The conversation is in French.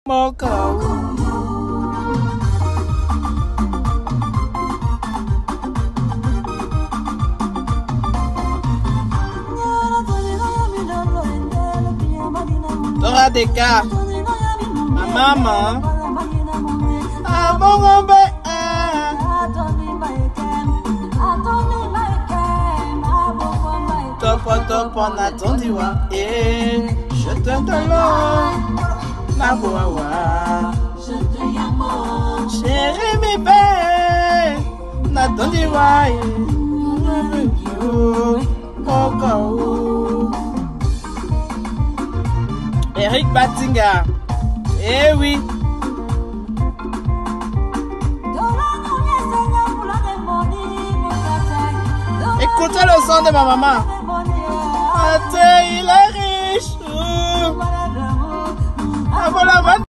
Dora Decca, ma maman, ah bon top on attendit wa et je te donne ma boa chérie mi bé n'attendis wa Eric Batinga, eh oui. Écoutez le son de ma maman. Il est riche.